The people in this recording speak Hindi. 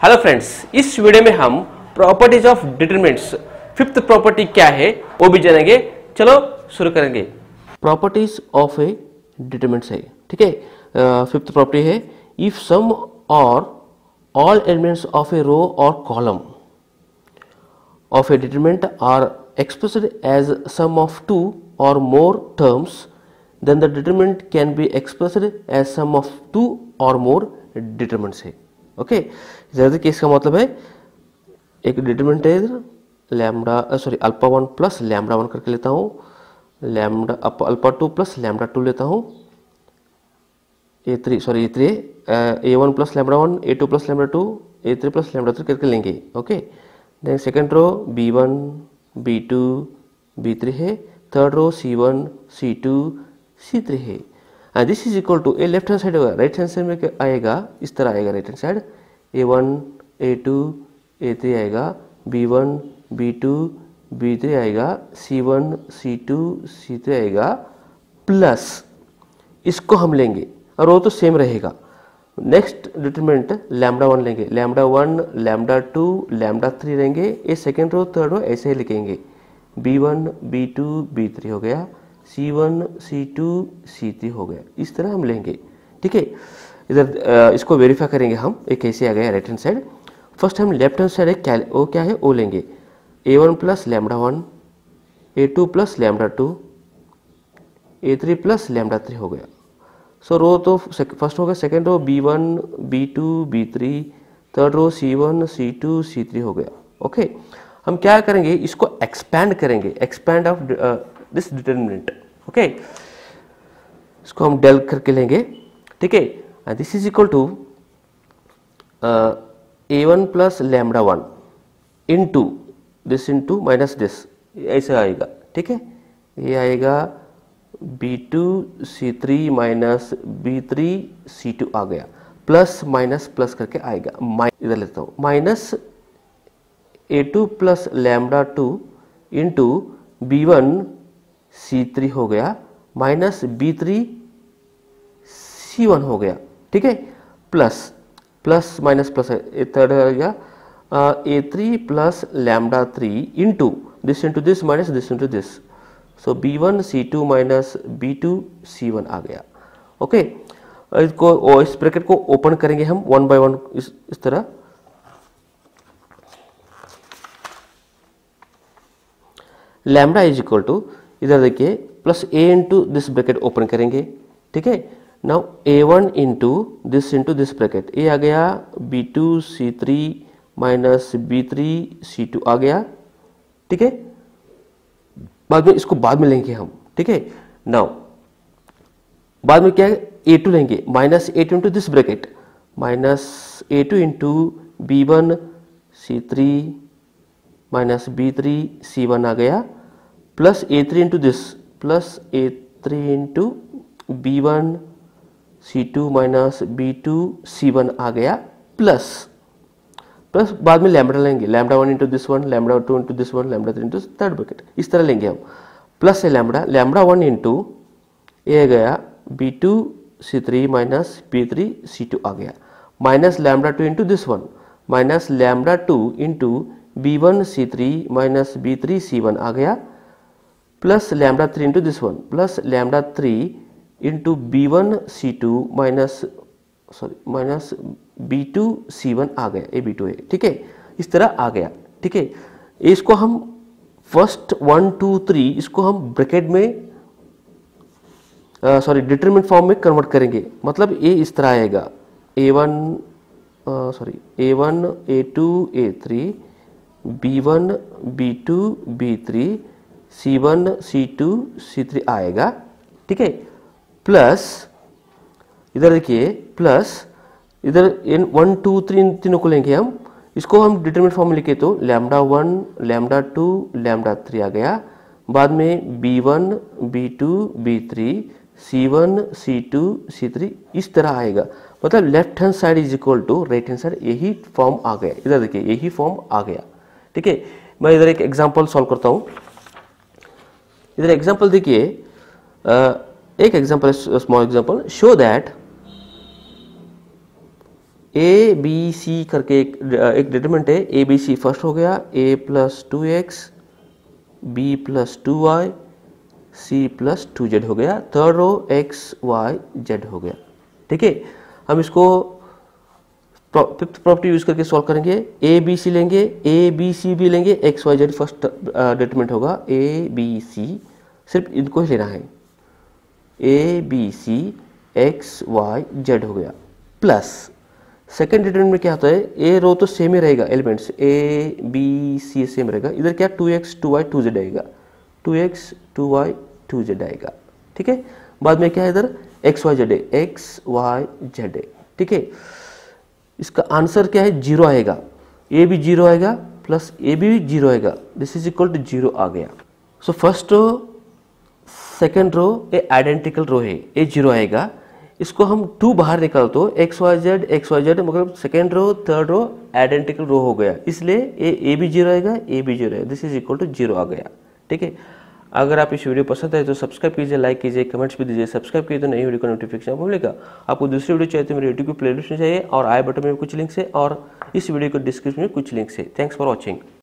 हेलो फ्रेंड्स, इस वीडियो में हम properties of determinants fifth property क्या है वो भी जानेंगे। चलो शुरू करेंगे। प्रॉपर्टीज ऑफ ए डिटरमिनेंट्स है, ठीक है। फिफ्थ प्रॉपर्टी है if some or all elements of a row or column of a determinant are expressed as sum of two or more terms, then the determinant can be expressed as sum of two or more determinants है। ओके, इधर केस का मतलब है एक डिटरमिनेंट है इधर लैम्डा अल्फा 1 प्लस लैम्डा 1 करके लेता हूँ, लैम्डा अल्फा 2 प्लस लैम्डा 2 लेता हूँ, A1 plus lambda 1, A2 plus lambda 2, A3 plus lambda 3 करके लेंगे। Okay, then second row B1, B2, B3 है, third row C1, C2, C3 है। And this is equal to a left hand side होगा, राइट हैंड साइड में क्या आएगा, इस तरह आएगा right hand side A1, A2, A3 आएगा, B1, B2, B3 आएगा, C1, C2, C3 आएगा, प्लस इसको हम लेंगे और वो तो सेम रहेगा। नेक्स्ट डिटरमिनेंट लैम्डा 1 लेंगे, लैम्डा 1, लैम्डा 2, लैम्डा 3 लेंगे, ये सेकेंड रो थर्ड रो ऐसे ही लिखेंगे, B1, B2, B3 हो गया, C1, C2, C3 हो गया, इस तरह हम लेंगे। ठीक है, इधर इसको वेरीफाई करेंगे हम, एक कैसे आ गया राइट हैंड साइड। फर्स्ट हम लेफ्ट हैंड साइड क्या है वो लेंगे, A1 plus lambda 1, A2 plus lambda 2, A3 plus lambda 3 हो गया। सो रो तो फर्स्ट हो गया, second row B1, B2, B3, third row C1, C2, C3 हो गया। ओके, हम क्या करेंगे, इसको एक्सपैंड करेंगे, expand of this determinant. Okay, इसको हम डेल करके लेंगे, ठीक है। This is equal to A1 plus lambda 1 into minus this, ऐसा आएगा। ठीक है, ये आएगा B2 C3 minus B3 C2 आ गया, प्लस माइनस प्लस करके आएगा, इधर लेता हूँ, minus A2 plus lambda 2 into B1 C3 हो गया, माइनस B3 C1 हो गया। ठीक है, प्लस प्लस माइनस प्लस है, थर्ड आ गया A3 plus lambda 3 into this minus this into this, so B1 C2 minus B2 C1 आ गया। ओके, इसको इस ब्रैकेट को ओपन करेंगे हम वन बाय वन इस तरह। लैम्डा इज इक्वल टू, इधर देखिए, plus A into this bracket open करेंगे। ठीक है, now A1 into this bracket, ये आ गया B2 C3 minus B3 C2 आ गया। ठीक है, बाद में इसको बाद में लेंगे हम। ठीक है, नाउ बाद में क्या है, A2 लेंगे, minus A2 into this bracket, minus A2 into B1 C3 minus B3 C1 आ गया, plus A3 into this, plus A3 into B1 C2 minus B2 C1 आ गया, प्लस बाद में लैम्डा लेंगे, lambda 1 into this one, lambda 2 into this one, lambda 3 into third bracket, इस तरह लेंगे हम, प्लस है लैम्डा 1 इंटू ये गया B2 C3 minus B3 C2 आ गया, minus lambda 2 into this one, minus lambda 2 into B1 C3 minus B3 C1 आ गया, plus lambda 3 into this one, plus lambda 3 into B1 C2 minus B2 C1 आ गया, ये B2 है। ठीक है, इस तरह आ गया। ठीक है, इसको हम फर्स्ट 1 2 3 इसको हम ब्रैकेट में डिटरमिनेंट फॉर्म में कन्वर्ट करेंगे, मतलब ये इस तरह आएगा, A1 A2 A3 B1 B2 B3 C1 C2 C3 आएगा। ठीक है, प्लस इधर देखिए, प्लस इधर इन 1 2 3 तीनों को लेंगे हम, इसको हम डिटरमिनेंट फॉर्म में लिखे तो लैम्डा 1 लैम्डा 2 लैम्डा 3 आ गया, बाद में B1 B2 B3 C1 C2 C3 इस तरह आएगा, मतलब left hand side is equal to right hand side, यही फॉर्म आ गया। इधर देखिए, यही फॉर्म आ गया। ठीक है, मैं इधर एक एग्जांपल सॉल्व करता हूँ। इधर एग्जांपल देखिए, एक example, small example, show that A B C करके एक डिटरमिनेंट है, ए बी सी फर्स्ट हो गया, A plus 2x, B plus 2y, C plus 2z हो गया, third row X Y Z हो गया। ठीक है, हम इसको फिफ्थ प्रॉपर्टी यूज करके सॉल्व करेंगे। ए बी सी लेंगे, ए बी सी भी लेंगे, X Y Z first determinant होगा, ए बी सी सिर्फ इनको ही लेना है, A B C X Y Z हो गया, प्लस सेकेंड डिटरमिनेंट में क्या होता है, ए रो तो सेम ही रहेगा, elements A B C same रहेगा, इधर क्या 2x 2y 2z आएगा, 2x 2y 2z आएगा। ठीक है, बाद में क्या है इधर एक्स वाई जेड है, एक्स वाई जेड है। ठीक है, इसका आंसर क्या है, 0 आएगा, ए भी 0 आएगा प्लस ए भी 0 आएगा, दिस इज इक्वल टू 0 आ गया। So first row second row a identical row है, ए 0 आएगा, इसको हम 2 बाहर निकाल तो एक्स वाई जेड मतलब second row third row identical row हो गया, इसलिए ए भी 0 आएगा, ए भी 0 आएगा, दिस इज इक्वल टू 0 आ गया। ठीक है, अगर आप इस वीडियो पसंद आए तो सब्सक्राइब कीजिए, लाइक कीजिए, कमेंट्स भी दीजिए, सब्सक्राइब कीजिए तो नई वीडियो का नोटिफिकेशन आपको मिलेगा। आपको दूसरी वीडियो चाहिए तो मेरे यूट्यूब की प्लेलिस्ट में चाहिए और आई बटन में कुछ लिंक्स है और इस वीडियो को डिस्क्रिप्शन में कुछ लिंक्स है। Thanks for watching.